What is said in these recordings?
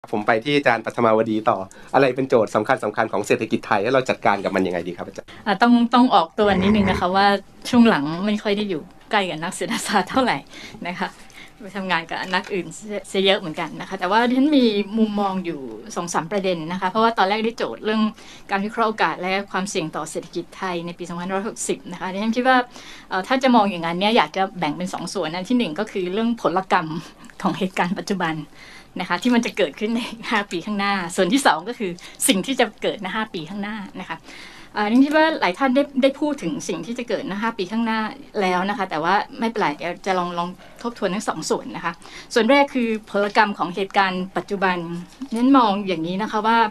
ผมไปที่อาจารย์ปัทมาวดีต่ออะไรเป็นโจทย์สำคัญของเศรษฐกิจไทยแล้วเราจัดการกับมันยังไงดีครับอาจารย์ต้องออกตัวนิดนึงนะคะว่าช่วงหลังไม่ค่อยได้อยู่ใกล้กับนักเศรษฐศาสตร์เท่าไหร่นะคะไปทำงานกับนักอื่นเสียเยอะเหมือนกันนะคะแต่ว่าฉันมีมุมมองอยู่ 2-3 ประเด็นนะคะเพราะว่าตอนแรกได้โจทย์เรื่องการวิเคราะห์โอกาสและความเสี่ยงต่อเศรษฐกิจไทยในปี2560นะคะฉันคิดว่าถ้าจะมองอย่างนั้นเนี่ยอยากจะแบ่งเป็น2ส่วนนะที่1ก็คือเรื่องผลกรรมของเหตุการณ์ปัจจุบันนะคะที่มันจะเกิดขึ้นใน5 ปีข้างหน้าส่วนที่2ก็คือสิ่งที่จะเกิดใน5 ปีข้างหน้านะคะนี่คิดว่าหลายท่านได้พูดถึงสิ่งที่จะเกิดใน5 ปีข้างหน้าแล้วนะคะแต่ว่าไม่เป็นไรเดี๋ยวจะลองทบทวนทั้ง2 ส่วนนะคะส่วนแรกคือผลกรรมของเหตุการณ์ปัจจุบันนั้นมองอย่างนี้นะคะว่า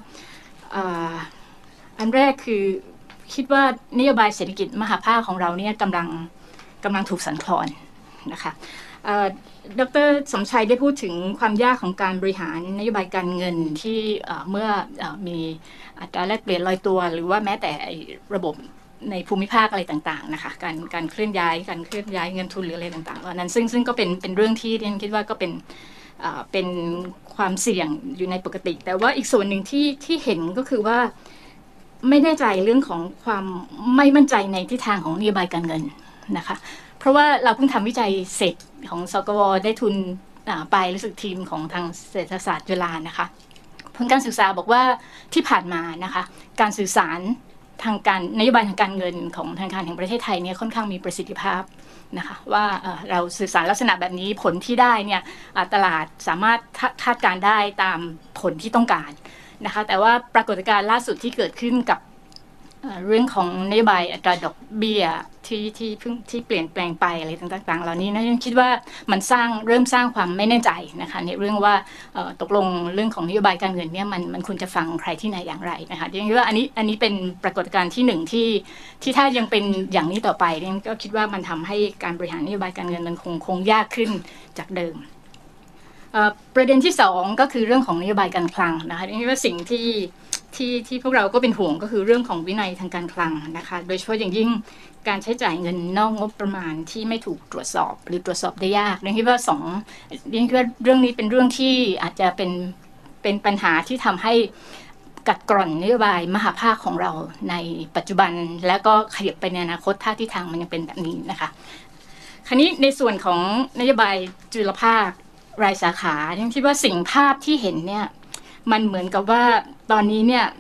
อันแรกคือคิดว่านโยบายเศรษฐกิจมหาภาคของเราเนี่ยกำลังถูกสั่นคลอนนะคะดร.สมชัยได้พูดถึงความยากของการบริหารนโยบายการเงินที่เมื่อมีอัตราแลกเปลี่ยนลอยตัวหรือว่าแม้แต่ระบบในภูมิภาคอะไรต่างๆนะคะการเคลื่อนย้ายเงินทุนหรืออะไรต่างๆเหล่านั้นซึ่งก็เป็นเรื่องที่ดิฉันคิดว่าก็เป็นความเสี่ยงอยู่ในปกติแต่ว่าอีกส่วนหนึ่งที่เห็นก็คือว่าไม่แน่ใจเรื่องของความไม่มั่นใจในทิศทางของนโยบายการเงินนะคะเพราะว่าเราเพิ่งทำวิจัยเสร็จของสกว.ได้ทุนไปรู้สึกทีมของทางเศรษฐศาสตร์จุฬานะคะผลการศึกษาบอกว่าที่ผ่านมานะคะการสื่อสารทางการนโยบายทางการเงินของธนาคารแห่งประเทศไทยเนี่ยค่อนข้างมีประสิทธิภาพนะคะว่าเราสื่อสารลักษณะแบบนี้ผลที่ได้เนี่ยตลาดสามารถคาดการได้ตามผลที่ต้องการนะคะแต่ว่าปรากฏการณ์ล่าสุดที่เกิดขึ้นกับเรื่องของนโยบายอัตราดอกเบี้ยที่เปลี่ยนแปลงไปอะไรต่างๆเหล่านี้นะคิดว่ามันเริ่มสร้างความไม่แน่ใจนะคะในเรื่องว่าตกลงเรื่องของนโยบายการเงินเนี่ยมันควรจะฟังใครที่ไหนอย่างไรนะคะดิฉันคิดว่าอันนี้เป็นปรากฏการณ์ที่1ที่ถ้ายังเป็นอย่างนี้ต่อไปดิฉันก็คิดว่ามันทำให้การบริหารนโยบายการเงินมันคงยากขึ้นจากเดิมประเด็นที่2ก็คือเรื่องของนโยบายการคลังนะคะดิฉันคิดว่าสิ่งที่พวกเราก็เป็นห่วงก็คือเรื่องของวินัยทางการคลังนะคะโดยเฉพาะอย่างยิ่งการใช้จ่ายเงินนอกงบประมาณที่ไม่ถูกตรวจสอบหรือตรวจสอบได้ยากดิฉันคิดว่าเรื่องนี้เป็นเรื่องที่อาจจะเป็นปัญหาที่ทำให้กัดกร่อนนโยบายมหาภาคของเราในปัจจุบันแล้วก็ขยับไปในอนาคตถ้าทิศทางมันยังเป็นแบบนี้นะคะคราวนี้ในส่วนของนโยบายจุลภาครายสาขาดิฉันคิดว่าสิ่งภาพที่เห็นเนี่ยมันเหมือนกับว่าตอนนี้เนี่ย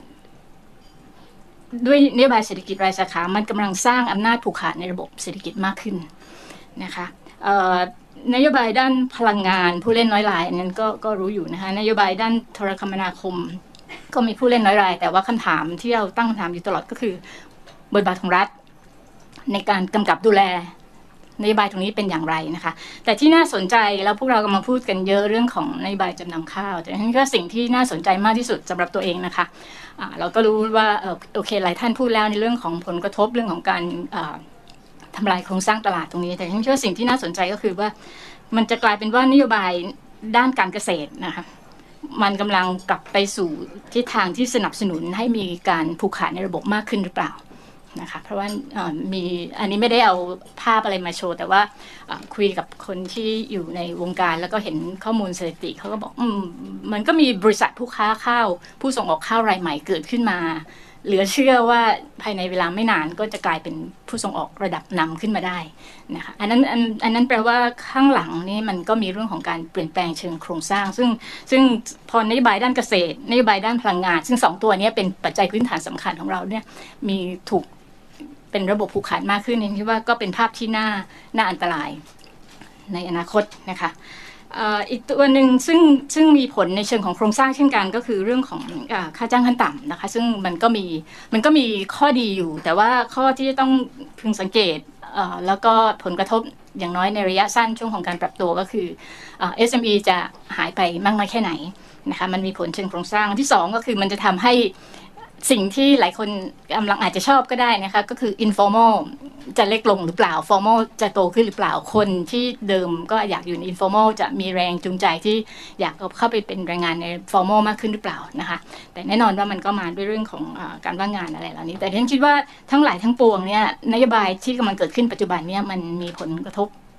ด้วยนโยบายเศรษฐกิจรายสาขามันกำลังสร้างอำนาจผูกขาดในระบบเศรษฐกิจมากขึ้นนะคะนโยบายด้านพลังงานผู้เล่นน้อยรายนั้นก็รู้อยู่นะคะนโยบายด้านโทรคมนาคมก็มีผู้เล่นน้อยรายแต่ว่าคำถามที่เราตั้งคำถามอยู่ตลอดก็คือบทบาทของรัฐในการกำกับดูแลนโยบายตรงนี้เป็นอย่างไรนะคะแต่ที่น่าสนใจแล้วพวกเรากำลังพูดกันเยอะเรื่องของนโยบายจำนำข้าวแต่ฉันก็สิ่งที่น่าสนใจมากที่สุดสำหรับตัวเองนะคะเราก็รู้ว่าโอเคหลายท่านพูดแล้วในเรื่องของผลกระทบเรื่องของการทำลายโครงสร้างตลาดตรงนี้แต่ฉันคิดว่าสิ่งที่น่าสนใจก็คือว่ามันจะกลายเป็นว่านโยบายด้านการเกษตรนะคะมันกำลังกลับไปสู่ทิศทางที่สนับสนุนให้มีการผูกขาดในระบบมากขึ้นหรือเปล่านะคะเพราะว่ามีอันนี้ไม่ได้เอาภาพอะไรมาโชว์แต่ว่าคุยกับคนที่อยู่ในวงการแล้วก็เห็นข้อมูลสถิติเขาก็บอกมันก็มีบริษัทผู้ค้าข้าวผู้ส่งออกข้าวรายใหม่เกิดขึ้นมาเหลือเชื่อว่าภายในเวลาไม่นานก็จะกลายเป็นผู้ส่งออกระดับนำขึ้นมาได้นะคะอันนั้นแปลว่าข้างหลังนี่มันก็มีเรื่องของการเปลี่ยนแปลงเชิงโครงสร้างซึ่งพอนโยบายด้านเกษตรนโยบายด้านพลังงานซึ่ง2ตัวนี้เป็นปัจจัยพื้นฐานสำคัญของเราเนี่ยมีถูกเป็นระบบผูกขาดมากขึ้นนี่คิดว่าก็เป็นภาพที่น่าอันตรายในอนาคตนะคะอีกตัวหนึ่งซึ่งมีผลในเชิงของโครงสร้างเช่นกันก็คือเรื่องของค่าจ้างขั้นต่ำนะคะซึ่งมันก็มีข้อดีอยู่แต่ว่าข้อที่ต้องพึงสังเกตแล้วก็ผลกระทบอย่างน้อยในระยะสั้นช่วงของการปรับตัวก็คือSME จะหายไปมากน้อยแค่ไหนนะคะมันมีผลเชิงโครงสร้างที่2ก็คือมันจะทำให้สิ่งที่หลายคนกำลังอาจจะชอบก็ได้นะคะก็คือ informal จะเล็กลงหรือเปล่า formal จะโตขึ้นหรือเปล่าคนที่เดิมก็อยากอยู่ใน informal จะมีแรงจูงใจที่อยากเข้าไปเป็นแรงงานใน formal มากขึ้นหรือเปล่านะคะแต่แน่นอนว่ามันก็มาด้วยเรื่องของการว่างงานอะไรเหล่านี้แต่ฉันคิดว่าทั้งหลายทั้งปวงเนี่ยนโยบายที่กำลังเกิดขึ้นปัจจุบันเนี่ยมันมีผลกระทบ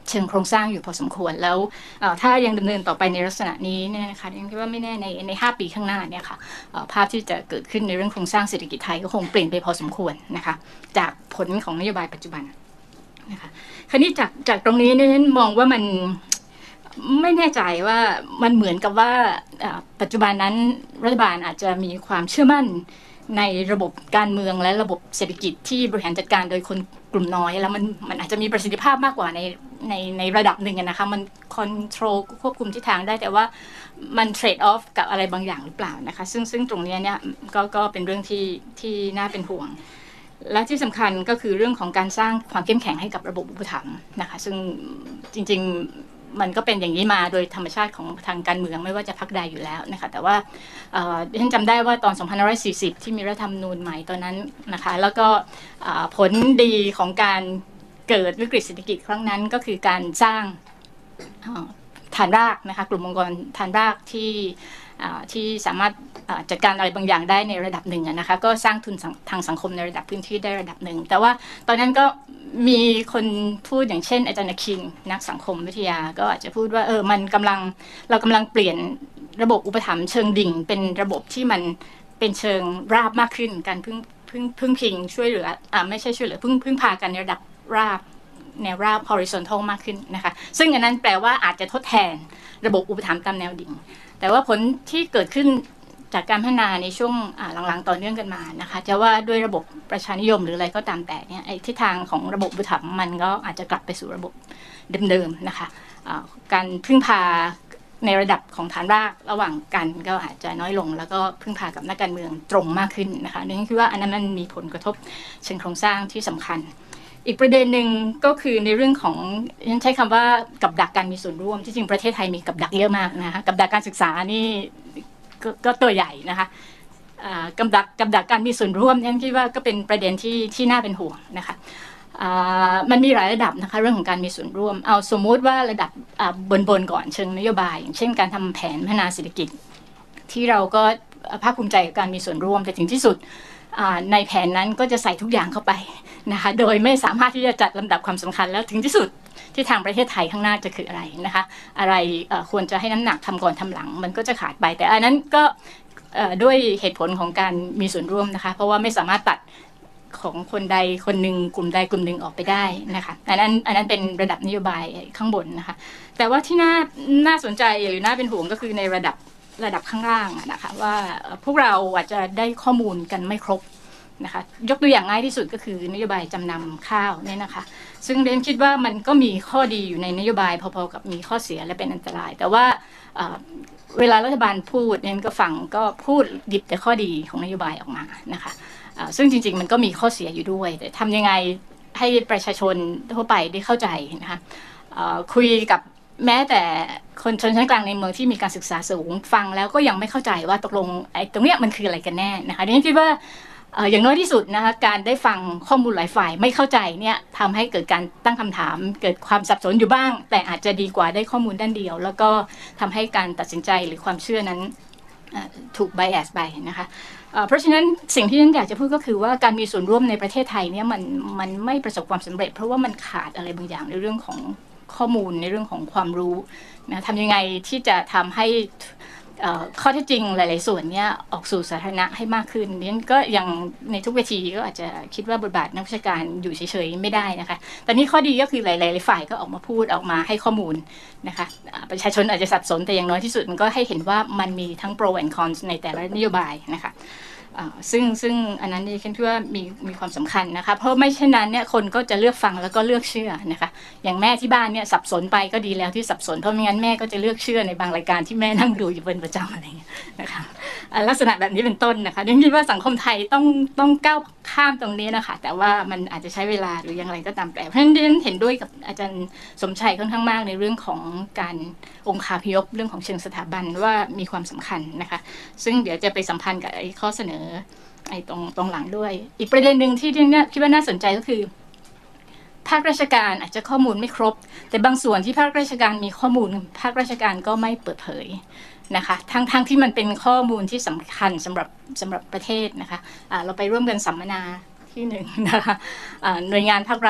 เชิงโครงสร้างอยู่พอสมควรแล้วถ้ายังดำเนินต่อไปในลักษณะนี้เนี่ยนะคะยังคิดว่าไม่แน่ใน5 ปีข้างหน้าเนี่ยค่ะภาพที่จะเกิดขึ้นในเรื่องโครงสร้างเศรษฐกิจไทยก็คงเปลี่ยนไปพอสมควรนะคะจากผลของนโยบายปัจจุบันนะคะคราวนี้จากตรงนี้เนี่ยมองว่ามันไม่แน่ใจว่ามันเหมือนกับว่าปัจจุบันนั้นรัฐบาลอาจจะมีความเชื่อมั่นในระบบการเมืองและระบบเศรษฐกิจที่บริหารจัดการโดยคนกลุ่มน้อยแล้วมันอาจจะมีประสิทธิภาพมากกว่าในระดับหนึ่งนะคะมันคอนโทรลควบคุมทิศทางได้แต่ว่ามันเทรดออฟกับอะไรบางอย่างหรือเปล่านะคะซึ่งตรงนี้เนี่ยก็เป็นเรื่องที่น่าเป็นห่วงและที่สำคัญก็คือเรื่องของการสร้างความเข้มแข็งให้กับระบบอุปถัมภ์นะคะซึ่งจริงๆมันก็เป็นอย่างนี้มาโดยธรรมชาติของทางการเมืองไม่ว่าจะพรรคใดอยู่แล้วนะคะแต่ว่าฉันจำได้ว่าตอน2540ที่มีรัฐธรรมนูญใหม่ตอนนั้นนะคะแล้วก็ผลดีของการเกิดวิกฤตเศรษฐกิจครั้งนั้นก็คือการสร้างฐานรากนะคะกลุ่มองค์กรฐานรากที่สามารถจัดการอะไรบางอย่างได้ในระดับหนึ่งนะคะก็สร้างทุนทางสังคมในระดับพื้นที่ได้ระดับหนึ่งแต่ว่าตอนนั้นก็มีคนพูดอย่างเช่นอาจารย์คิงนักสังคมวิทยาก็อาจจะพูดว่าเรากำลังเปลี่ยนระบบอุปถัมภ์เชิงดิ่งเป็นระบบที่มันเป็นเชิงราบมากขึ้นการพึ่งพิงช่วยเหลือไม่ใช่ช่วยเหลือพึ่งพากันในระดับราบแนวราบ horizontal มากขึ้นนะคะซึ่งอันนั้นแปลว่าอาจจะทดแทนระบบอุปถัมภ์ตามแนวดิ่งแต่ว่าผลที่เกิดขึ้นจากการพัฒนาในช่วงหลังๆต่อเนื่องกันมานะคะจะว่าด้วยระบบประชานิยมหรืออะไรก็ตามแต่เนี่ยทิศทางของระบบอุปถัมภ์มันก็อาจจะกลับไปสู่ระบบเดิมๆนะคะการพึ่งพาในระดับของฐานรากระหว่างกันก็อาจจะน้อยลงแล้วก็พึ่งพากับนักการเมืองตรงมากขึ้นนะคะนี่คือว่าอันนั้นมันมีผลกระทบเชิงโครงสร้างที่สำคัญอีกประเด็นหนึ่งก็คือในเรื่องของฉันใช้คำว่ากับดักการมีส่วนร่วมที่จริงประเทศไทยมีกับดักเยอะมากนะคะกับดักการศึกษานี่ก็ตัวใหญ่นะคะกับดักการมีส่วนร่วมฉันคิดว่าก็เป็นประเด็นที่น่าเป็นห่วงนะคะมันมีหลายระดับนะคะเรื่องของการมีส่วนร่วมเอาสมมุติว่าระดับบนก่อนเชิงนโยบายอย่างเช่นการทำแผนพัฒนาเศรษฐกิจที่เราก็ภาคภูมิใจกับการมีส่วนร่วมแต่ถึงที่สุดในแผนนั้นก็จะใส่ทุกอย่างเข้าไปนะคะโดยไม่สามารถที่จะจัดลำดับความสำคัญแล้วถึงที่สุดที่ทางประเทศไทยข้างหน้าจะคืออะไรนะคะอะไรควรจะให้น้ำหนักทำก่อนทำหลังมันก็จะขาดไปแต่อันนั้นก็ด้วยเหตุผลของการมีส่วนร่วมนะคะเพราะว่าไม่สามารถตัดของคนใดคนหนึ่งกลุ่มใดกลุ่มหนึ่งออกไปได้นะคะอันนั้นเป็นระดับนโยบายข้างบนนะคะแต่ว่าที่น่าสนใจหรือน่าเป็นห่วงก็คือในระดับข้างล่างนะคะว่าพวกเราอาจจะได้ข้อมูลกันไม่ครบนะคะยกตัวอย่างง่ายที่สุดก็คือนโยบายจำนำข้าวเนี่ยนะคะซึ่งเรนคิดว่ามันก็มีข้อดีอยู่ในนโยบายพอๆกับมีข้อเสียและเป็นอันตรายแต่ว่าเวลารัฐบาลพูดเรนก็ฟังก็พูดดิบแต่ข้อดีของนโยบายออกมานะคะซึ่งจริงๆมันก็มีข้อเสียอยู่ด้วยแต่ทำยังไงให้ประชาชนทั่วไปได้เข้าใจนะคะคุยกับแม้แต่คนชนชั้นกลางในเมืองที่มีการศึกษาสูงฟังแล้วก็ยังไม่เข้าใจว่าตกลงไอ้ตรงเนี้ยมันคืออะไรกันแน่นะคะดิฉันคิดว่าอย่างน้อยที่สุดนะคะการได้ฟังข้อมูลหลายฝ่ายไม่เข้าใจเนี่ยทำให้เกิดการตั้งคำถามเกิดความสับสนอยู่บ้างแต่อาจจะดีกว่าได้ข้อมูลด้านเดียวแล้วก็ทำให้การตัดสินใจหรือความเชื่อนั้นถูก bias ไปนะคะเพราะฉะนั้นสิ่งที่ฉันอยากจะพูดก็คือว่าการมีส่วนร่วมในประเทศไทยเนี่ยมันไม่ประสบความสำเร็จเพราะว่ามันขาดอะไรบางอย่างในเรื่องของข้อมูลในเรื่องของความรู้นะทำยังไงที่จะทำให้ข้อเท็จจริงหลายๆส่วนเนี้ยออกสู่สาธารณะให้มากขึ้นนี่ก็ยังในทุกเวทีก็อาจจะคิดว่าบทบาทนักวิชาการอยู่เฉยๆไม่ได้นะคะแต่นี่ข้อดีก็คือหลายๆฝ่ายก็ออกมาพูดออกมาให้ข้อมูลนะคะประชาชนอาจจะสับสนแต่อย่างน้อยที่สุดมันก็ให้เห็นว่ามันมีทั้ง pro and cons ในแต่ละนโยบายนะคะซึ่งอันนั้นดิฉันคิดว่ามีความสำคัญนะคะเพราะไม่เช่นนั้นเนี่ยคนก็จะเลือกฟังแล้วก็เลือกเชื่อนะคะอย่างแม่ที่บ้านเนี่ยสับสนไปก็ดีแล้วที่สับสนเพราะไม่งั้นแม่ก็จะเลือกเชื่อในบางรายการที่แม่นั่งดูอยู่เป็นประจำอะไรเงี้ยนะคะลักษณะแบบนี้เป็นต้นนะคะดิฉันคิดว่าสังคมไทยต้องก้าวข้ามตรงนี้นะคะแต่ว่ามันอาจจะใช้เวลาหรืออย่างไรก็ตามแต่เพราะฉะนั้นดิฉันเห็นด้วยกับอาจารย์สมชัยค่อนข้างมากในเรื่องของการองคาพยพเรื่องของเชิงสถาบันว่ามีความสำคัญนะคะซึ่งเดี๋ยวจะไปสัมพันธ์กับไอ้ข้อเสนอไอ้ตรงหลังด้วยอีกประเด็นหนึ่งที่เนี่ยคิดว่าน่าสนใจก็คือภาคราชการอาจจะข้อมูลไม่ครบแต่บางส่วนที่ภาคราชการมีข้อมูลภาคราชการก็ไม่เปิดเผยนะคะทั้งที่มันเป็นข้อมูลที่สำคัญสำหรับประเทศนะคะเราไปร่วมกันสัมมนาที่หนึ่งนะคะหน่วยงานภาครัฐ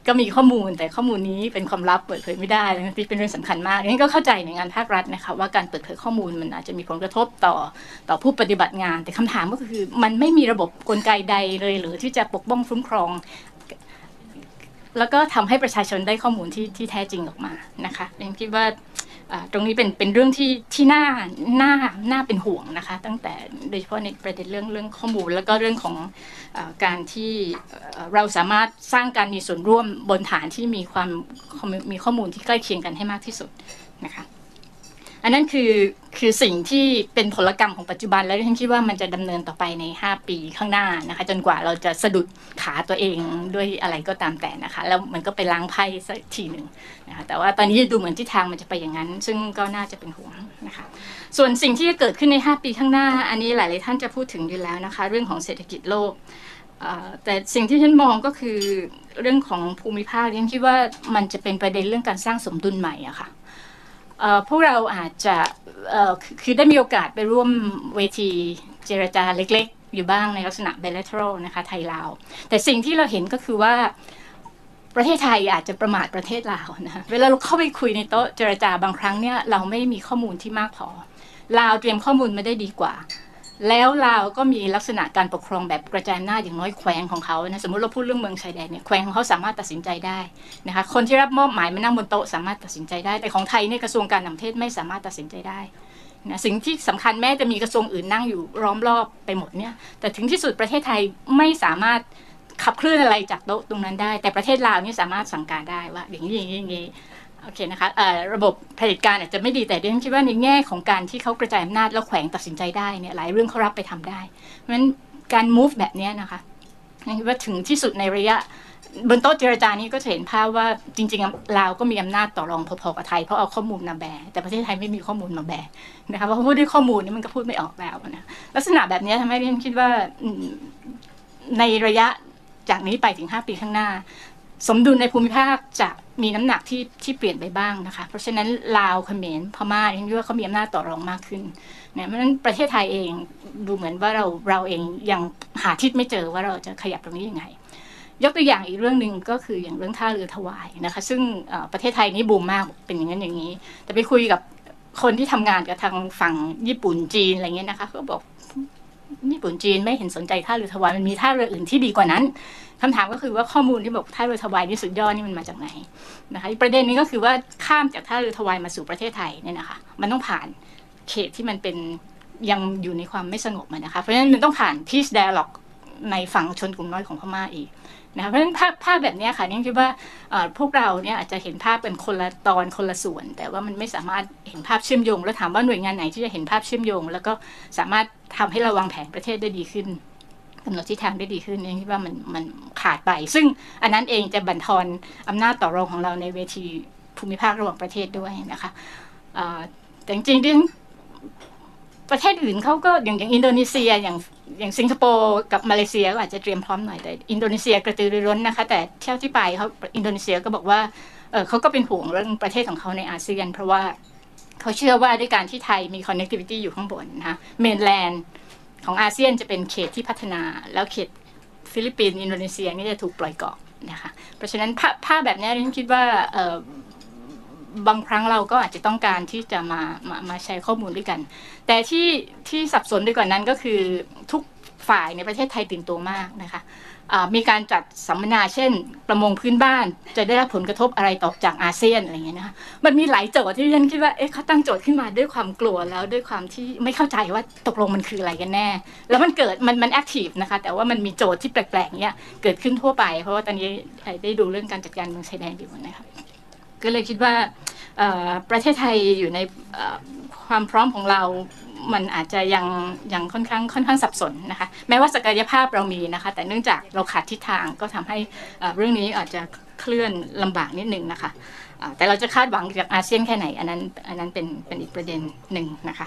ก็มีข้อมูลแต่ข้อมูลนี้เป็นความลับเปิดเผยไม่ได้ที่เป็นเรื่องสำคัญมากนี่ก็เข้าใจในงานภาครัฐนะคะว่าการเปิดเผยข้อมูลมันอาจจะมีผลกระทบต่อผู้ปฏิบัติงานแต่คำถามก็คือมันไม่มีระบบกลไกใดเลยหรือที่จะปกป้องคุ้มครองแล้วก็ทำให้ประชาชนได้ข้อมูลที่แท้จริงออกมานะคะยังคิดว่าตรงนี้เป็นเรื่องที่น่าเป็นห่วงนะคะตั้งแต่โดยเฉพาะในประเด็นเรื่องข้อมูลแล้วก็เรื่องของการที่เราสามารถสร้างการมีส่วนร่วมบนฐานที่มีข้อมูลที่ใกล้เคียงกันให้มากที่สุดนะคะอันนั้นคือสิ่งที่เป็นผลกรรมของปัจจุบันแล้วฉันคิดว่ามันจะดำเนินต่อไปใน5 ปีข้างหน้านะคะจนกว่าเราจะสะดุดขาตัวเองด้วยอะไรก็ตามแต่นะคะแล้วมันก็ไปล้างไพ่สักทีหนึ่งนะคะแต่ว่าตอนนี้ดูเหมือนทิศทางมันจะไปอย่างนั้นซึ่งก็น่าจะเป็นห่วงนะคะส่วนสิ่งที่จะเกิดขึ้นใน5 ปีข้างหน้าอันนี้หลายๆท่านจะพูดถึงอยู่แล้วนะคะเรื่องของเศรษฐกิจโลกแต่สิ่งที่ฉันมองก็คือเรื่องของภูมิภาคฉันคิดว่ามันจะเป็นประเด็นเรื่องการสร้างสมดุลใหม่อะค่ะพวกเราอาจจะคือได้มีโอกาสไปร่วมเวทีเจรจาเล็กๆอยู่บ้างในลักษณะ bilateral นะคะไทยลาวแต่สิ่งที่เราเห็นก็คือว่าประเทศไทยอาจจะประมาทประเทศลาวนะคะเวลาเราเข้าไปคุยในโต๊ะเจรจาบางครั้งเนี่ยเราไม่มีข้อมูลที่มากพอลาวเตรียมข้อมูลมาได้ดีกว่าแล้วลาวก็มีลักษณะการปกครองแบบกระจายอำนาจอย่างน้อยแขวงของเขานะสมมติเราพูดเรื่องเมืองชายแดนเนี่ยแขวงของเขาสามารถตัดสินใจได้นะคะคนที่รับมอบหมายมานั่งบนโต๊ะสามารถตัดสินใจได้แต่ของไทยเนี่ยกระทรวงการต่างประเทศไม่สามารถตัดสินใจได้นะสิ่งที่สำคัญแม้จะมีกระทรวงอื่นนั่งอยู่ล้อมรอบไปหมดเนี่ยแต่ถึงที่สุดประเทศไทยไม่สามารถขับเคลื่อนอะไรจากโต๊ะตรงนั้นได้แต่ประเทศลาวนี่สามารถสั่งการได้ว่าอย่างนี้โอเคนะคะระบบเผด็จการอาจจะไม่ดีแต่ดิฉันคิดว่าในแง่ของการที่เขากระจายอำนาจแล้วแขวงตัดสินใจได้เนี่ยหลายเรื่องเขารับไปทำได้เพราะฉะนั้นการ move แบบนี้นะคะคิดว่าถึงที่สุดในระยะบนโต๊ะเจรจานี้ก็จะเห็นภาพว่าจริงๆลาวก็มีอำนาจต่อรองพอๆกับไทยเพราะเอาข้อมูลมาแบแต่ประเทศไทยไม่มีข้อมูลมาแบนะคะเพราะพูดด้วยข้อมูลนี่มันก็พูดไม่ออกแล้วนะลักษณะแบบนี้ทำให้ดิฉันคิดว่าในระยะจากนี้ไปถึง5 ปีข้างหน้าสมดุลในภูมิภาคจะมีน้ำหนักที่เปลี่ยนไปบ้างนะคะเพราะฉะนั้นลาวเขมรพม่าฉันคิดว่าเขามีอำนาจต่อรองมากขึ้นเนี่ยเพราะฉะนั้นประเทศไทยเองดูเหมือนว่าเราเองยังหาทิศไม่เจอว่าเราจะขยับตรงนี้ยังไงยกตัวอย่างอีกเรื่องหนึ่งก็คืออย่างเรื่องท่าเรือถวายนะคะซึ่งประเทศไทยนี่บูมมากเป็นอย่างนั้นอย่างนี้แต่ไปคุยกับคนที่ทำงานกับทางฝั่งญี่ปุ่นจีนอะไรเงี้ยนะคะเขาบอกญี่ปุ่นจีนไม่เห็นสนใจท่าเรือถวายมันมีท่าเรืออื่นที่ดีกว่านั้นคำถามก็คือว่าข้อมูลที่บอกท่าเรือถวายนี่สุดยอดนี่มันมาจากไหนนะคะประเด็นนี้ก็คือว่าข้ามจากท่าเรือถวายมาสู่ประเทศไทยเนี่ยนะคะมันต้องผ่านเขตที่มันเป็นยังอยู่ในความไม่สงบนะคะเพราะฉะนั้นมันต้องผ่าน peace dialogue ในฝั่งชนกลุ่มน้อยของพม่าอีกนะคะเพราะฉะนั้นภาพแบบนี้ค่ะนี่คิดว่าพวกเราเนี่ยอาจจะเห็นภาพเป็นคนละตอนคนละส่วนแต่ว่ามันไม่สามารถเห็นภาพเชื่อมโยงแล้วถามว่าหน่วยงานไหนที่จะเห็นภาพเชื่อมโยงแล้วก็สามารถทำให้เราวางแผนประเทศได้ดีขึ้นกำหนดทิศทางได้ดีขึ้นนี่คิดว่ามันขาดไปซึ่งอันนั้นเองจะบั่นทอนอำนาจต่อรองของเราในเวทีภูมิภาคระหว่างประเทศด้วยนะคะแต่จริงๆประเทศอื่นเขาก็อย่างอินโดนีเซียอย่างสิงคโปร์กับมาเลเซียก็อาจจะเตรียมพร้อมหน่อยแต่อินโดนีเซียกระตือรือร้นนะคะแต่เที่ยวที่ไปเขาอินโดนีเซียก็บอกว่าเขาก็เป็นห่วงเรื่องประเทศของเขาในอาเซียนเพราะว่าเขาเชื่อว่าด้วยการที่ไทยมี connectivity อยู่ข้างบนนะคะเมนแลนด์ของอาเซียนจะเป็นเขตที่พัฒนาแล้วเขตฟิลิปปินส์อินโดนีเซียนี่จะถูกปล่อยเกาะนะคะเพราะฉะนั้นภาพแบบนี้ฉันคิดว่าบางครั้งเราก็อาจจะต้องการที่จะมาแชร์ข้อมูลด้วยกันแต่ที่สับสนไปกว่านั้นก็คือทุกฝ่ายในประเทศไทยตื่นตัวมากนะคะมีการจัดสัมมนาเช่นประมงพื้นบ้านจะได้รับผลกระทบอะไรต่อจากอาเซียนอะไรเงี้ยนะคะมันมีหลายโจทย์ที่ฉันคิดว่าเขาตั้งโจทย์ขึ้นมาด้วยความกลัวแล้วด้วยความที่ไม่เข้าใจว่าตกลงมันคืออะไรกันแน่แล้วมันเกิดมันแอคทีฟนะคะแต่ว่ามันมีโจทย์ที่แปลกๆเนี้ยเกิดขึ้นทั่วไปเพราะว่าตอนนี้ได้ดูเรื่องการจัดการเมืองชายแดนอยู่นะคะก็เลยคิดว่าประเทศไทยอยู่ในความพร้อมของเรามันอาจจะยังค่อนข้างสับสนนะคะแม้ว่าศักยภาพเรามีนะคะแต่เนื่องจากเราขาดทิศทางก็ทำให้เรื่องนี้อาจจะเคลื่อนลำบากนิดนึงนะคะแต่เราจะคาดหวังจากอาเซียนแค่ไหนอันนั้นเป็นอีกประเด็นหนึ่งนะคะ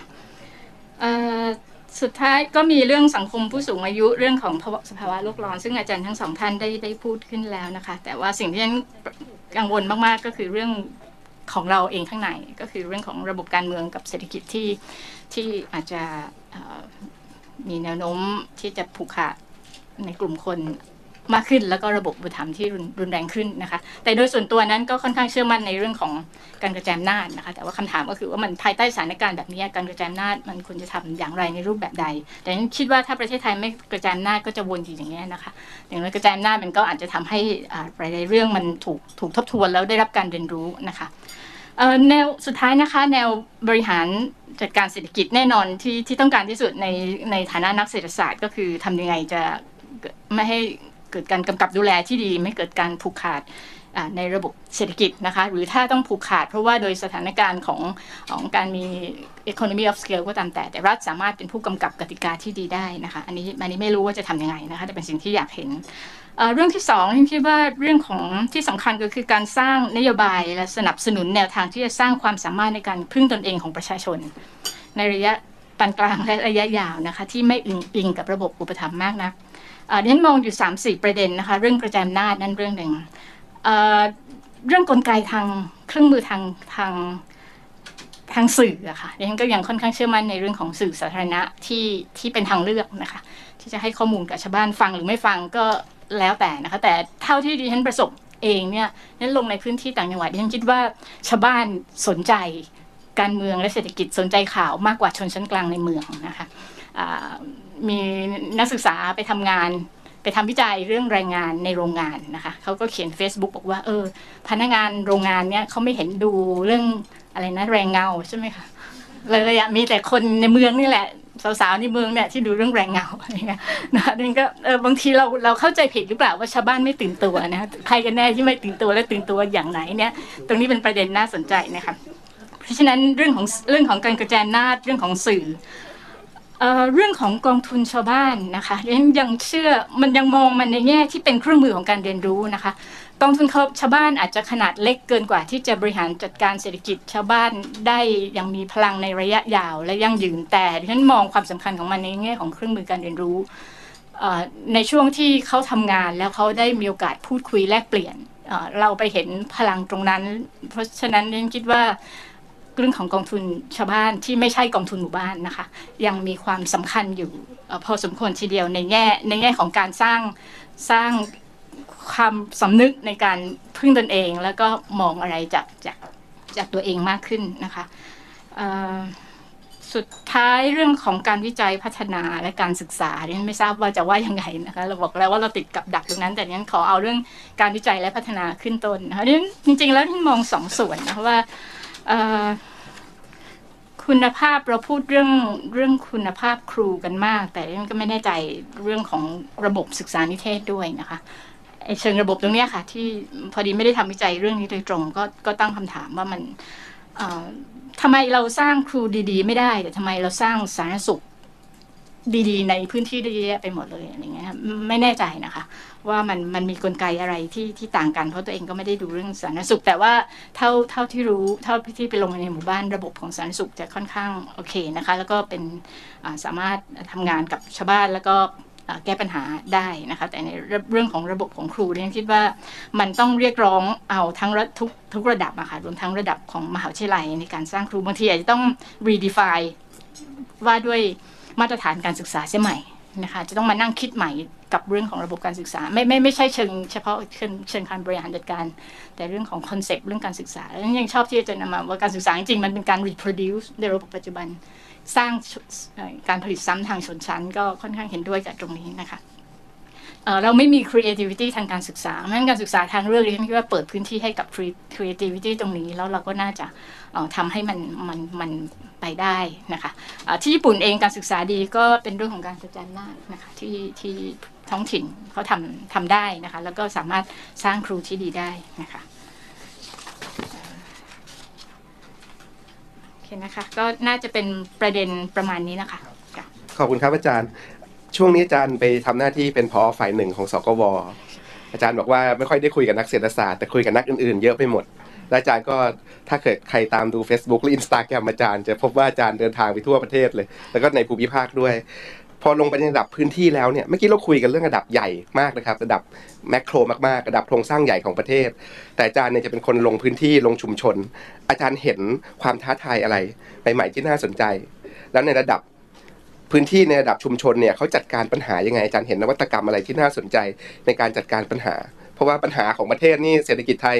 สุดท้ายก็มีเรื่องสังคมผู้สูงอายุเรื่องของสภาวะโลกร้อนซึ่งอาจารย์ทั้งสองท่านได้พูดขึ้นแล้วนะคะแต่ว่าสิ่งที่ฉันกังวลมากๆก็คือเรื่องของเราเองข้างในก็คือเรื่องของระบบการเมืองกับเศรษฐกิจที่อาจจะมีแนวโน้มที่จะผูกขาดในกลุ่มคนมากขึ้นแล้วก็ระบบอุปถัมภ์ที่รุนแรงขึ้นนะคะแต่โดยส่วนตัวนั้นก็ค่อนข้างเชื่อมั่นในเรื่องของการกระจายอำนาจนะคะแต่ว่าคำถามก็คือว่ามันภายใต้สถานการณ์แบบนี้การกระจายอำนาจมันควรจะทำอย่างไรในรูปแบบใดแต่ฉันคิดว่าถ้าประเทศไทยไม่กระจายอำนาจก็จะวนอยู่อย่างนี้นะคะอย่างไรกระจายอำนาจมันก็อาจจะทำให้หลายๆเรื่องมันถูกทบทวนแล้วได้รับการเรียนรู้นะคะแนวสุดท้ายนะคะแนวบริหารจัดการเศรษฐกิจแน่นอนที่ต้องการที่สุดในฐานะนักเศรษฐศาสตร์ก็คือทำยังไงจะไม่ให้เกิดการกำกับดูแลที่ดีไม่เกิดการผูกขาดในระบบเศรษฐกิจนะคะหรือถ้าต้องผูกขาดเพราะว่าโดยสถานการณ์ของการมี economy of scale ก็ตามแต่รัฐสามารถเป็นผู้กำกับกติกาที่ดีได้นะคะอันนี้ไม่รู้ว่าจะทำยังไงนะคะแต่เป็นสิ่งที่อยากเห็นเรื่องที่สองที่คิดว่าเรื่องของที่สำคัญก็คือการสร้างนโยบายและสนับสนุนแนวทางที่จะสร้างความสามารถในการพึ่งตนเองของประชาชนในระยะปานกลางและระยะยาวนะคะที่ไม่อิงกับระบบอุปถัมภ์มากนักดิฉันมองอยู่ 3-4 ประเด็นนะคะเรื่องกระจายอำนาจนั่นเรื่องหนึ่งเรื่องกลไกทางเครื่องมือทางสื่ออะค่ะดิฉันก็ยังค่อนข้างเชื่อมั่นในเรื่องของสื่อสาธารณะที่เป็นทางเลือกนะคะที่จะให้ข้อมูลกับชาวบ้านฟังหรือไม่ฟังก็แล้วแต่นะคะแต่เท่าที่ดิฉันประสบเองเนี่ยนั้นลงในพื้นที่ต่างจังหวัดดิฉันคิดว่าชาวบ้านสนใจการเมืองและเศรษฐกิจสนใจข่าวมากกว่าชนชั้นกลางในเมืองนะคะมีนักศึกษาไปทำงานไปทำวิจัยเรื่องแรงงานในโรงงานนะคะเขาก็เขียน Facebook บอกว่าพนักงานโรงงานเนี่ยเขาไม่เห็นดูเรื่องอะไรนะแรงเงาใช่ไหมคะเลยมีแต่คนในเมืองนี่แหละสาวๆในเมืองเนี่ยที่ดูเรื่องแรงเงาอะไรเงี้ยนะคะนั่นก็บางทีเราเข้าใจผิดหรือเปล่าว่าชาวบ้านไม่ตื่นตัวนะใครกันแน่ที่ไม่ตื่นตัวและตื่นตัวอย่างไหนเนี่ยตรงนี้เป็นประเด็นน่าสนใจนะคะเพราะฉะนั้นเรื่องของการกระจายอำนาจเรื่องของสื่อเรื่องของกองทุนชาวบ้านนะคะยังเชื่อมันยังมองมันในแง่ที่เป็นเครื่องมือของการเรียนรู้นะคะกองทุนชาวบ้านอาจจะขนาดเล็กเกินกว่าที่จะบริหารจัดการเศรษฐกิจชาวบ้านได้ยังมีพลังในระยะยาวและยั่งยืนแต่ดิฉันมองความสำคัญของมันในแง่ของเครื่องมือการเรียนรู้ในช่วงที่เขาทำงานแล้วเขาได้มีโอกาสพูดคุยแลกเปลี่ยนเราไปเห็นพลังตรงนั้นเพราะฉะนั้นดิฉันคิดว่าเรื่องของกองทุนชาวบ้านที่ไม่ใช่กองทุนหมู่บ้านนะคะยังมีความสำคัญอยู่พอสมควรทีเดียวในแง่ของการสร้างความสำนึกในการพึ่งตนเองแล้วก็มองอะไรจากตัวเองมากขึ้นนะคะสุดท้ายเรื่องของการวิจัยพัฒนาและการศึกษาดิฉันไม่ทราบว่าจะว่ายังไงนะคะเราบอกแล้วว่าเราติดกับดักตรงนั้นแต่ดิฉันขอเอาเรื่องการวิจัยและพัฒนาขึ้นต้นนะคะดิฉันจริงๆแล้วดิฉันมองสองส่วนนะคะว่าคุณภาพเราพูดเรื่องคุณภาพครูกันมากแต่ก็ไม่แน่ใจเรื่องของระบบศึกษานิเทศด้วยนะคะเชิงระบบตรงนี้ค่ะที่พอดีไม่ได้ทำวิจัยเรื่องนี้โดยตรงก็ตั้งคำถามว่ามันทำไมเราสร้างครูดีๆไม่ได้แต่ทำไมเราสร้างสาธารณสุขดีๆในพื้นที่ได้เยอะไปหมดเลยอะไรเงี้ยไม่แน่ใจนะคะว่ามันมีกลไกอะไรที่ต่างกันเพราะตัวเองก็ไม่ได้ดูเรื่องสาธารณสุขแต่ว่าเท่าที่รู้เท่าที่ไปลงในหมู่บ้านระบบของสาธารณสุขจะค่อนข้างโอเคนะคะแล้วก็เป็นสามารถทำงานกับชาวบ้านแล้วก็แก้ปัญหาได้นะคะแต่ในเรื่องของระบบของครูเนี่ยคิดว่ามันต้องเรียกร้องเอาทั้งทุกระดับอะค่ะรวมทั้งระดับของมหาวิทยาลัยในการสร้างครูบางทีอาจจะต้อง redefine ว่าด้วยมาตรฐานการศึกษาเสียใหม่นะคะจะต้องมานั่งคิดใหม่กับเรื่องของระบบการศึกษาไม่ใช่เฉพาะเชิงการบริหารจัดการแต่เรื่องของคอนเซปต์เรื่องการศึกษาแล้วยังชอบที่จะนำมาว่าการศึกษาจริงๆมันเป็นการ reproduce ในระบบปัจจุบันสร้างการผลิตซ้ำทางชนชั้นก็ค่อนข้างเห็นด้วยกับตรงนี้นะคะเราไม่มี creativity ทางการศึกษาเพราะฉะนั้นการศึกษาทางเลือกที่คิดว่าเปิดพื้นที่ให้กับ creativity ตรงนี้แล้วเราก็น่าจะทำให้มันไปได้นะคะที่ญี่ปุ่นเองการศึกษาดีก็เป็นเรื่องของการกระจายอำนาจนะคะที่ท้องถิ่นเขาทำได้นะคะแล้วก็สามารถสร้างครูที่ดีได้นะคะโอเคนะคะก็น่าจะเป็นประเด็นประมาณนี้นะคะขอบคุณครับอาจารย์ช่วงนี้อาจารย์ไปทำหน้าที่เป็นผอ.ฝ่ายหนึ่งของสกว.อาจารย์บอกว่าไม่ค่อยได้คุยกับนักเศรษฐศาสตร์แต่คุยกับนักอื่นๆเยอะไปหมดและอาจารย์ก็ถ้าเกิดใครตามดู Facebook หรือ Instagram อาจารย์จะพบว่าอาจารย์เดินทางไปทั่วประเทศเลยแล้วก็ในภูมิภาคด้วยพอลงไปในระดับพื้นที่แล้วเนี่ยเมื่อกี้เราคุยกันเรื่องระดับใหญ่มากนะครับระดับแมคโครมากๆระดับโครงสร้างใหญ่ของประเทศแต่อาจารย์เนี่ยจะเป็นคนลงพื้นที่ลงชุมชนอาจารย์เห็นความท้าทายอะไรใหม่ๆที่น่าสนใจแล้วในระดับพื้นที่ในระดับชุมชนเนี่ยเขาจัดการปัญหายังไงอาจารย์เห็นนวัตกรรมอะไรที่น่าสนใจในการจัดการปัญหาเพราะว่าปัญหาของประเทศนี่เศรษฐกิจไทย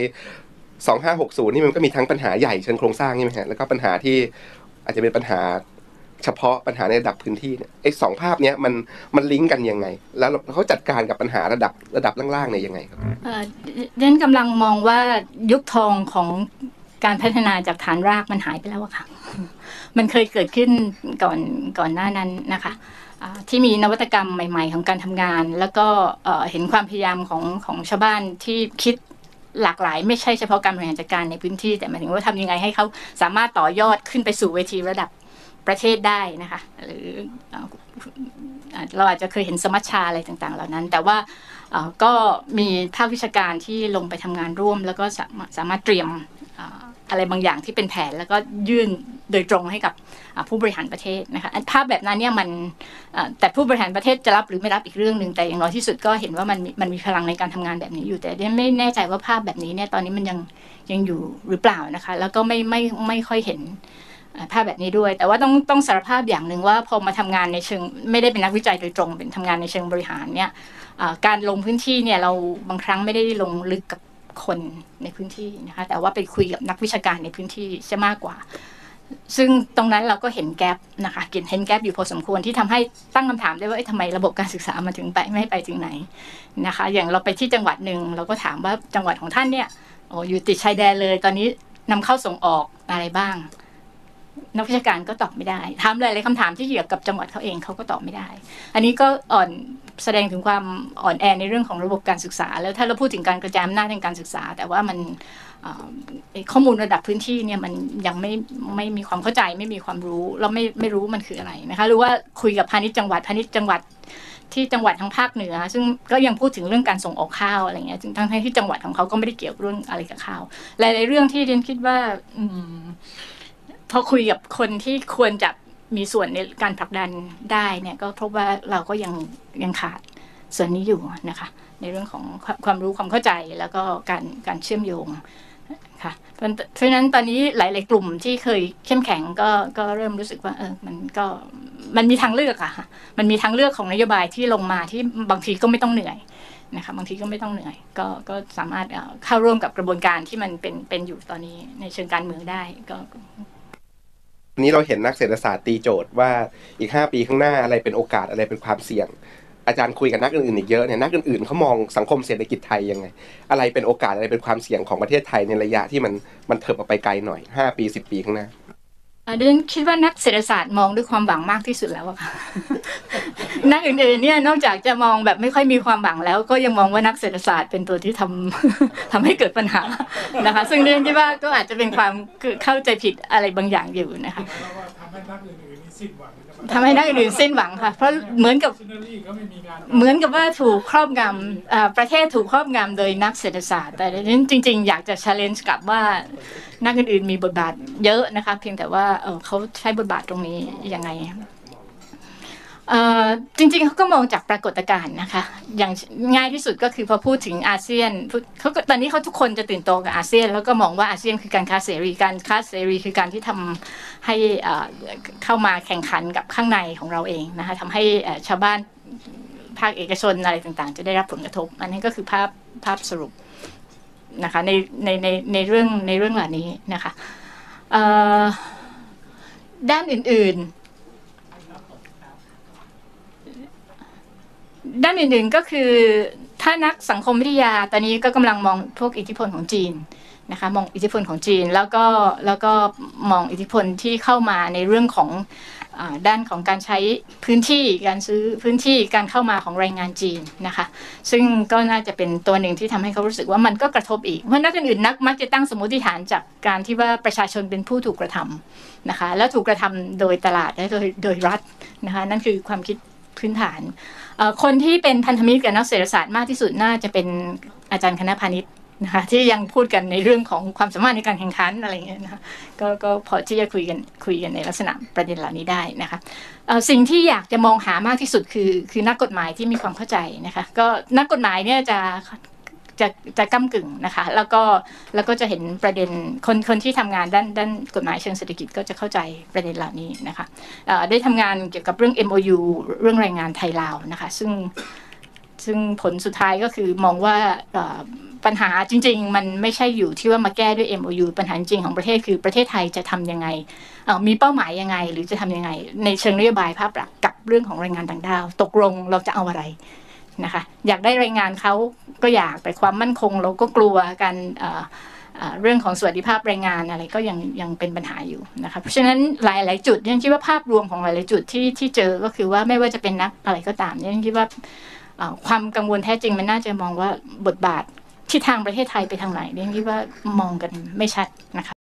2560นี่มันก็มีทั้งปัญหาใหญ่เชิงโครงสร้างใช่ไหมฮะแล้วก็ปัญหาที่อาจจะเป็นปัญหาเฉพาะปัญหาในระดับพื้นที่เนี่ยไอ้2ภาพเนี้ยมันลิงก์กันยังไงแล้วเขาจัดการกับปัญหาระดับล่างๆเนี่ยยังไงครับเรนกำลังมองว่ายุคทองของการพัฒนาจากฐานรากมันหายไปแล้วอะค่ะมันเคยเกิดขึ้นก่อนหน้านั้นนะคะที่มีนวัตกรรมใหม่ๆของการทำงานแล้วก็เห็นความพยายามของชาวบ้านที่คิดหลากหลายไม่ใช่เฉพาะการบริหารจัดการในพื้นที่แต่หมายถึงว่าทำยังไงให้เขาสามารถต่อยอดขึ้นไปสู่เวทีระดับประเทศได้นะคะหรือเราอาจจะเคยเห็นสมัชชาอะไรต่างๆเหล่านั้นแต่ว่าก็มีภาควิชาการที่ลงไปทำงานร่วมแล้วก็สามารถเตรียมอะไรบางอย่างที่เป็นแผนแล้วก็ยื่นโดยตรงให้กับผู้บริหารประเทศนะคะภาพแบบนั้นเนี่ยมันแต่ผู้บริหารประเทศจะรับหรือไม่รับอีกเรื่องนึงแต่อย่างน้อยที่สุดก็เห็นว่ามันมีพลังในการทำงานแบบนี้อยู่แต่ไม่แน่ใจว่าภาพแบบนี้เนี่ยตอนนี้มันยังอยู่หรือเปล่านะคะแล้วก็ไม่ค่อยเห็นภาพแบบนี้ด้วยแต่ว่าต้องสารภาพอย่างหนึ่งว่าพอมาทำงานในเชิงไม่ได้เป็นนักวิจัยโดยตรงเป็นทำงานในเชิงบริหารเนี่ยการลงพื้นที่เนี่ยเราบางครั้งไม่ได้ลงลึกกับคนในพื้นที่นะคะแต่ว่าไปคุยกับนักวิชาการในพื้นที่จะมากกว่าซึ่งตรงนั้นเราก็เห็นแกลบนะคะเห็นแกลบอยู่พอสมควรที่ทำให้ตั้งคำถามได้ว่าทำไมระบบการศึกษามาถึงไม่ไปถึงไหนนะคะอย่างเราไปที่จังหวัดหนึ่งเราก็ถามว่าจังหวัดของท่านเนี่ยอยู่ติดชายแดนเลยตอนนี้นำเข้าส่งออกอะไรบ้างนักวิชาการก็ตอบไม่ได้ถามหลายๆคำถามที่เกี่ยวกับจังหวัดเขาเองเขาก็ตอบไม่ได้อันนี้ก็แสดงถึงความอ่อนแอในเรื่องของระบบการศึกษาแล้วถ้าเราพูดถึงการกระจายอำนาจทางการศึกษาแต่ว่ามันข้อมูลระดับพื้นที่เนี่ยมันยังไม่มีความเข้าใจไม่มีความรู้เราไม่รู้มันคืออะไรนะคะหรือว่าคุยกับพาณิชย์จังหวัดที่จังหวัดทางภาคเหนือซึ่งก็ยังพูดถึงเรื่องการส่งออกข้าวอะไรเงี้ยทั้งที่จังหวัดของเขาก็ไม่ได้เกี่ยวเรื่องอะไรกับข้าวหลายๆเรื่องที่เรียนคิดว่าพอคุยกับคนที่ควรจะมีส่วนในการผลักดันได้เนี่ยก็พบว่าเราก็ยังขาดส่วนนี้อยู่นะคะในเรื่องของความรู้ความเข้าใจแล้วก็การเชื่อมโยงค่ะเพราะฉะนั้นตอนนี้หลายๆกลุ่มที่เคยเข้มแข็งก็เริ่มรู้สึกว่ามันมีทางเลือกอะค่ะมันมีทางเลือกของนโยบายที่ลงมาที่บางทีก็ไม่ต้องเหนื่อยนะคะบางทีก็ไม่ต้องเหนื่อยก็สามารถเข้าร่วมกับกระบวนการที่มันเป็นอยู่ตอนนี้ในเชิงการเมืองได้ก็วันนี้เราเห็นนักเศรษฐศาสตร์ตีโจทย์ว่าอีก5 ปีข้างหน้าอะไรเป็นโอกาสอะไรเป็นความเสี่ยงอาจารย์คุยกับนักอื่นๆอีกเยอะเนี่ยนักอื่นๆเขามองสังคมเศรษฐกิจไทยยังไงอะไรเป็นโอกาสอะไรเป็นความเสี่ยงของประเทศไทยในระยะที่มันเถิบออกไปไกลหน่อย5 ปี10 ปีข้างหน้าดิฉันคิดว่านักเศรษฐศาสตร์มองด้วยความหวังมากที่สุดแล้วอะค่ะนักอื่นๆเนี่ยนอกจากจะมองแบบไม่ค่อยมีความหวังแล้วก็ยังมองว่านักเศรษฐศาสตร์เป็นตัวที่ทำให้เกิดปัญหานะคะซึ่งดิฉันคิดว่าก็อาจจะเป็นความเข้าใจผิดอะไรบางอย่างอยู่นะคะทำให้นักอื่นสิ้นหวังค่ะเพราะเหมือนกับว่าถูกครอบงำประเทศถูกครอบงำโดยนักเศรษฐศาสตร์แต่จริงๆอยากจะ challenge กลับว่านักอื่นๆมีบทบาทเยอะนะคะเพียงแต่ว่าเขาใช้บทบาทตรงนี้ยังไงจริงๆเขาก็มองจากปรากฏการณ์นะคะอย่างง่ายที่สุดก็คือพอพูดถึงอาเซียนตอนนี้เขาทุกคนจะตื่นโตกับอาเซียนแล้วก็มองว่าอาเซียนคือการค้าเสรีคือการที่ทำให้เข้ามาแข่งขันกับข้างในของเราเองนะคะทำให้ชาวบ้านภาคเอกชนอะไรต่างๆจะได้รับผลกระทบอันนี้ก็คือภาพสรุปนะคะในเรื่องเหล่านี้นะคะด้านอื่นๆก็คือถ้านักสังคมวิทยาตอนนี้ก็กำลังมองพวกอิทธิพลของจีนนะคะมองอิทธิพลของจีนแล้วก็มองอิทธิพลที่เข้ามาในเรื่องของด้านของการใช้พื้นที่การซื้อพื้นที่การเข้ามาของแรงงานจีนนะคะซึ่งก็น่าจะเป็นตัวหนึ่งที่ทำให้เขารู้สึกว่ามันก็กระทบอีกเพราะนักอื่นมักจะตั้งสมมติฐานจากการที่ว่าประชาชนเป็นผู้ถูกกระทำนะคะแล้วถูกกระทำโดยตลาดและโดยรัฐนะคะนั่นคือความคิดพื้นฐานคนที่เป็นพันธมิตรกับนักเศรษฐศาสตร์มากที่สุดน่าจะเป็นอาจารย์คณะพาณิชย์นะคะที่ยังพูดกันในเรื่องของความสามารถในการแข่งขันอะไรอย่างเงี้ยนะคะก็พอที่จะคุยกันในลักษณะประเด็นเหล่านี้ได้นะคะสิ่งที่อยากจะมองหามากที่สุดคือนักกฎหมายที่มีความเข้าใจนะคะก็นักกฎหมายเนี่ยจะจะก้ำกึ่งนะคะแล้วก็จะเห็นประเด็นคนที่ทำงานด้านกฎหมายเชิงเศรษฐกิจก็จะเข้าใจประเด็นเหล่านี้นะคะได้ทำงานเกี่ยวกับเรื่อง MOU เรื่องแรงงานไทยลาวนะคะซึ่งผลสุดท้ายก็คือมองว่าปัญหาจริงๆมันไม่ใช่อยู่ที่ว่ามาแก้ด้วย MOU ปัญหาจริงของประเทศคือประเทศไทยจะทำยังไงมีเป้าหมายยังไงหรือจะทำยังไงในเชิงนโยบายภาพหลักกับเรื่องของแรงงานต่างด้าวตกลงเราจะเอาอะไรนะคะอยากได้แรงงานเขาก็อยากแต่ความมั่นคงเราก็กลัวกันเรื่องของสวัสดิภาพแรงงานอะไรก็ยังเป็นปัญหาอยู่นะคะเพราะฉะนั้นหลายๆจุดยังคิดว่าภาพรวมของหลายๆจุดที่เจอก็คือว่าไม่ว่าจะเป็นนักอะไรก็ตามยังคิดว่าความกังวลแท้จริงมันน่าจะมองว่าบทบาทที่ทางประเทศไทยไปทางไหนยังคิดว่ามองกันไม่ชัดนะคะ